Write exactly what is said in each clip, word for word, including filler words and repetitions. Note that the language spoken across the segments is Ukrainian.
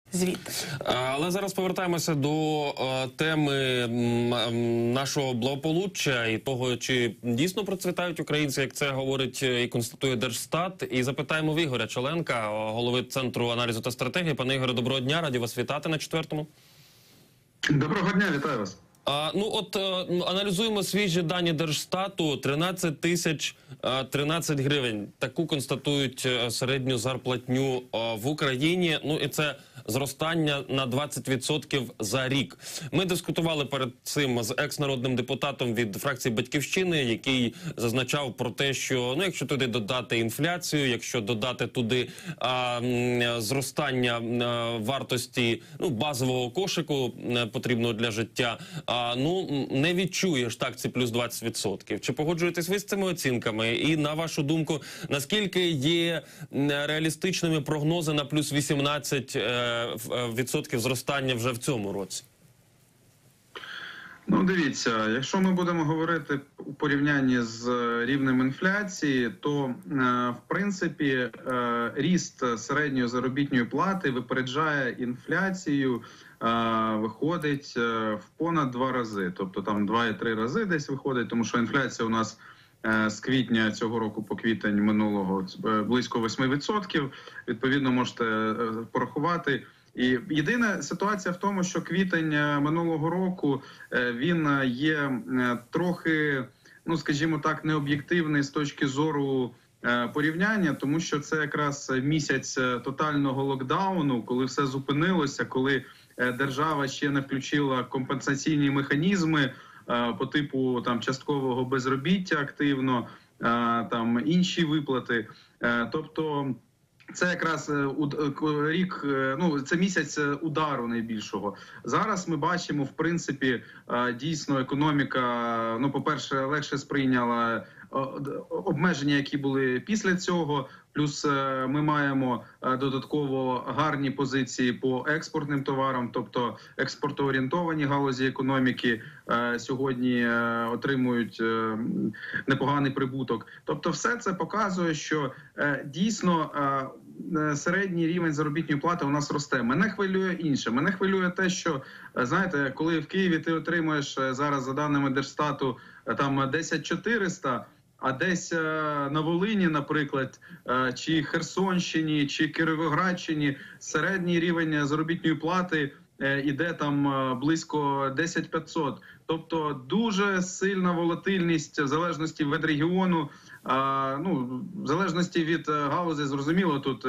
звідти. Але зараз повертаємося до е, теми нашого благополуччя і того, чи дійсно процвітають українці, як це говорить і констатує Держстат. І запитаємо в Ігоря Чаленка, голови Центру аналізу та стратегії. Пане Ігоре, доброго дня, раді вас вітати на четвертому. Доброго дня, вітаю вас. А, ну от аналізуємо свіжі дані Держстату. тринадцять тисяч тринадцять гривень. Таку констатують середню зарплатню в Україні. Ну і це зростання на двадцять відсотків за рік. Ми дискутували перед цим з екс-народним депутатом від фракції «Батьківщини», який зазначав про те, що ну якщо туди додати інфляцію, якщо додати туди а, зростання а, вартості ну, базового кошику а, потрібного для життя, а, ну не відчуєш так ці плюс двадцять відсотків. Чи погоджуєтесь ви з цими оцінками? І на вашу думку, наскільки є реалістичними прогнози на плюс вісімнадцять відсотків зростання вже в цьому році? Ну, дивіться, якщо ми будемо говорити у порівнянні з рівнем інфляції, то, в принципі, ріст середньої заробітної плати випереджає інфляцію, виходить в понад два рази. Тобто там два і три рази десь виходить, тому що інфляція у нас з квітня цього року по квітень минулого близько восьми відсотків. Відповідно, можете порахувати. І єдина ситуація в тому, що квітень минулого року, він є трохи, ну скажімо так, необ'єктивний з точки зору порівняння, тому що це якраз місяць тотального локдауну, коли все зупинилося, коли держава ще не включила компенсаційні механізми по типу там часткового безробіття активно, там інші виплати. Тобто це якраз рік, ну це місяць удару найбільшого. Зараз ми бачимо, в принципі, дійсно економіка, ну по-перше, легше сприйняла обмеження, які були після цього. Плюс ми маємо додатково гарні позиції по експортним товарам, тобто експортоорієнтовані галузі економіки сьогодні отримують непоганий прибуток. Тобто все це показує, що дійсно середній рівень заробітної плати у нас росте. Мене хвилює інше. Мене хвилює те, що, знаєте, коли в Києві ти отримуєш зараз, за даними Держстату, там десять чотириста, а десь на Волині, наприклад, чи Херсонщині, чи Кіровоградщині середній рівень заробітної плати іде там близько десять п'ятсот. Тобто дуже сильна волатильність в залежності від регіону, ну, в залежності від галузі, зрозуміло, тут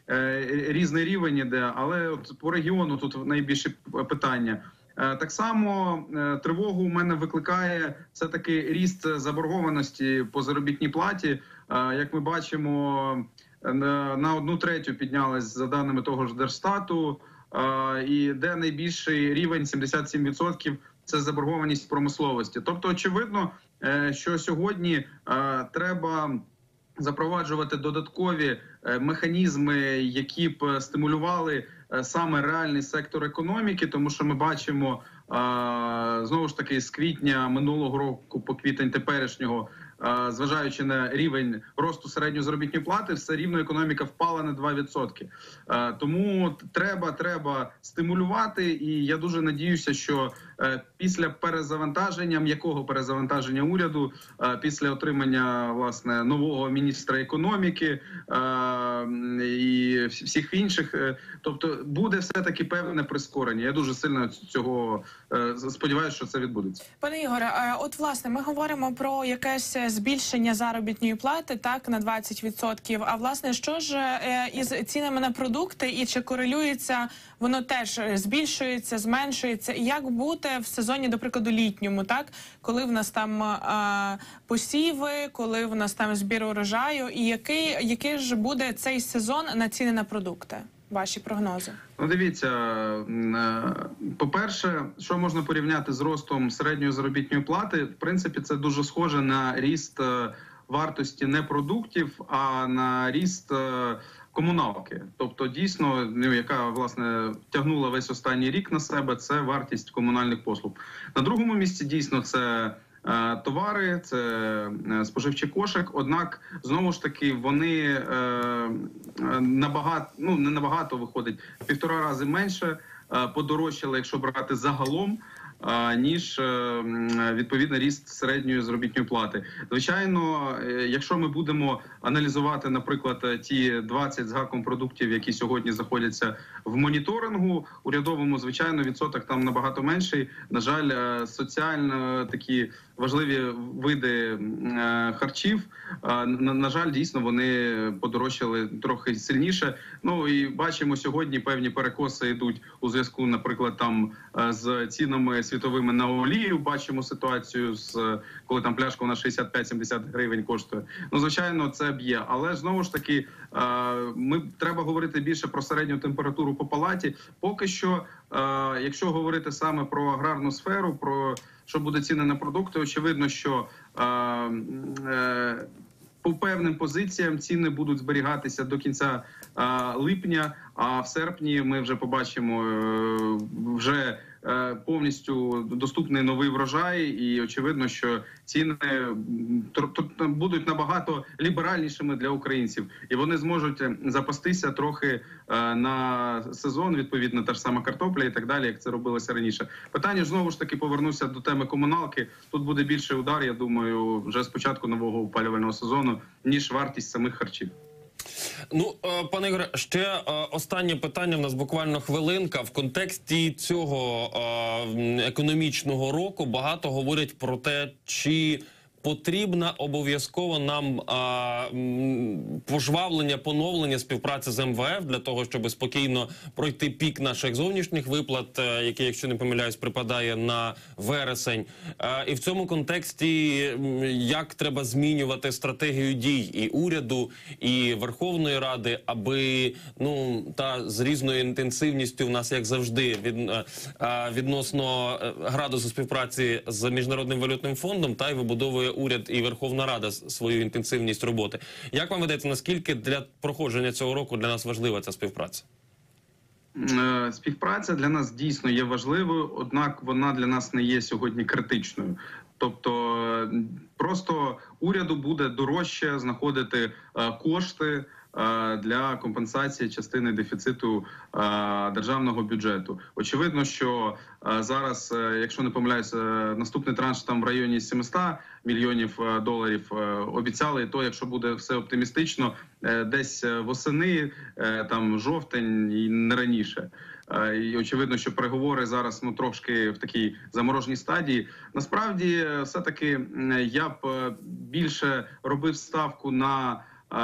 різний рівень іде, але от по регіону тут найбільше питання. Так само тривогу у мене викликає все-таки ріст заборгованості по заробітній платі. Як ми бачимо, на одну третю піднялась за даними того ж Держстату, і де найбільший рівень сімдесят сім відсотків – це заборгованість промисловості. Тобто, очевидно, що сьогодні треба запроваджувати додаткові механізми, які б стимулювали саме реальний сектор економіки, тому що ми бачимо, знову ж таки, з квітня минулого року по квітень теперішнього, зважаючи на рівень росту середньої заробітної плати, все рівно економіка впала на два відсотки. Тому треба, треба стимулювати, і я дуже надіюся, що після перезавантаження, м'якого перезавантаження уряду, після отримання, власне, нового міністра економіки і всіх інших, тобто буде все-таки певне прискорення. Я дуже сильно цього сподіваюся, що це відбудеться. Пане Ігоре, от, власне, ми говоримо про якесь збільшення заробітної плати, так, на двадцять відсотків. А, власне, що ж із цінами на продукти і чи корелюється воно теж, збільшується, зменшується? І як бути в сезоні, до прикладу, літньому, так? Коли в нас там а, посіви, коли в нас там збір урожаю, і який, який ж буде цей сезон на ціни на продукти? Ваші прогнози? Ну, дивіться, по-перше, що можна порівняти з ростом середньої заробітної плати? В принципі, це дуже схоже на ріст вартості не продуктів, а на ріст комуналки. Тобто, дійсно, ну, яка, власне, тягнула весь останній рік на себе, це вартість комунальних послуг. На другому місці, дійсно, це е, товари, це е, споживчий кошик. Однак знову ж таки вони е, е, набагато, ну не набагато виходить, в півтора рази менше е, подорожчали, якщо брати загалом, е, ніж е, відповідно ріст середньої заробітної плати. Звичайно, е, якщо ми будемо аналізувати, наприклад, ті двадцять з гаком продуктів, які сьогодні знаходяться в моніторингу урядовому, звичайно, відсоток там набагато менший. На жаль, е, соціально такі важливі види е, харчів, е, на, на жаль, дійсно вони подорожчали трохи сильніше. Ну і бачимо сьогодні певні перекоси йдуть у зв'язку, наприклад, там е, з цінами світовими на олію. Бачимо ситуацію з коли там пляшка на шістдесят п'ять - сімдесят гривень коштує. Ну, звичайно, це б'є. Але знову ж таки, е, ми треба говорити більше про середню температуру по палаті. Поки що, е, якщо говорити саме про аграрну сферу, про що буде ціни на продукти, очевидно, що е, е, по певним позиціям ціни будуть зберігатися до кінця е, липня, а в серпні ми вже побачимо е, вже е, повністю доступний новий врожай, і очевидно, що ціни будуть набагато ліберальнішими для українців, і вони зможуть запастися трохи е, на сезон, відповідно, та ж сама картопля і так далі, як це робилося раніше. Питання ж знову ж таки повернуся до теми комуналки. Тут буде більший удар, я думаю, вже з початку нового опалювального сезону, ніж вартість самих харчів. Ну, пане Ігоре, ще останнє питання, в нас буквально хвилинка. В контексті цього економічного року багато говорять про те, чи потрібно обов'язково нам а, пожвавлення, поновлення співпраці з ем ве еф для того, щоб спокійно пройти пік наших зовнішніх виплат, який, якщо не помиляюсь, припадає на вересень. А, і в цьому контексті як треба змінювати стратегію дій і уряду, і Верховної Ради, аби ну та з різною інтенсивністю в нас, як завжди, від, а, відносно градусу співпраці з Міжнародним валютним фондом, та й вибудовує уряд і Верховна Рада свою інтенсивність роботи. Як вам видається, наскільки для проходження цього року для нас важлива ця співпраця? Співпраця для нас дійсно є важливою, однак вона для нас не є сьогодні критичною. Тобто просто уряду буде дорожче знаходити кошти для компенсації частини дефіциту державного бюджету. Очевидно, що зараз, якщо не помиляюся, наступний транш там в районі сімсот мільйонів доларів обіцяли, і то, якщо буде все оптимістично, десь восени, там жовтень і не раніше. І очевидно, що переговори зараз ну трошки в такій замороженій стадії. Насправді, все-таки я б більше робив ставку на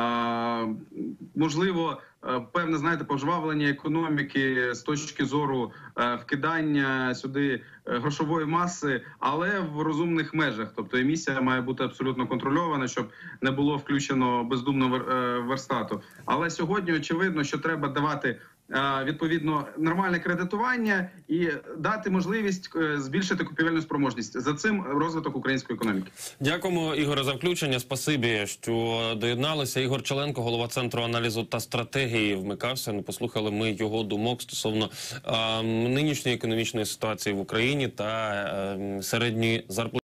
можливо, певне, знаєте, пожвавлення економіки з точки зору вкидання сюди грошової маси, але в розумних межах. Тобто емісія має бути абсолютно контрольована, щоб не було включено бездумно Верстату. Але сьогодні очевидно, що треба давати відповідно нормальне кредитування і дати можливість збільшити купівельну спроможність. За цим розвиток української економіки. Дякуємо, Ігоре, за включення. Спасибі, що доєдналися. Ігор Челенко, голова Центру аналізу та стратегії, вмикався. Ну, послухали ми його думок стосовно а, нинішньої економічної ситуації в Україні та а, середньої зарплати.